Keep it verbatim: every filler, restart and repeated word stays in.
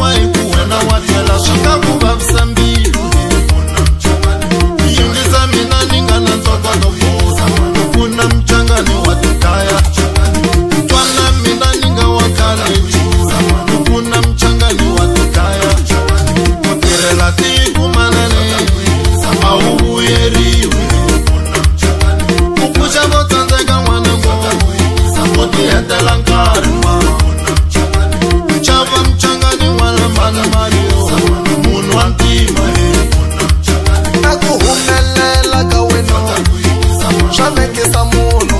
mai ku wena wa tela swika ku vavisa mbilu yingisa mina ni nga na ntokoto fusa kuna mchangani wa tikaya twana mina ni nga wa khale kuna mchangani wa tikaya kutirela tiku manane au vuyeriwe kupusha vo tsandzeka n'wana ngo ti hetela nkarhi chava mchangani n'wana mana mario munhu wa ntima na ku humelela ka wena swa vekisa munhu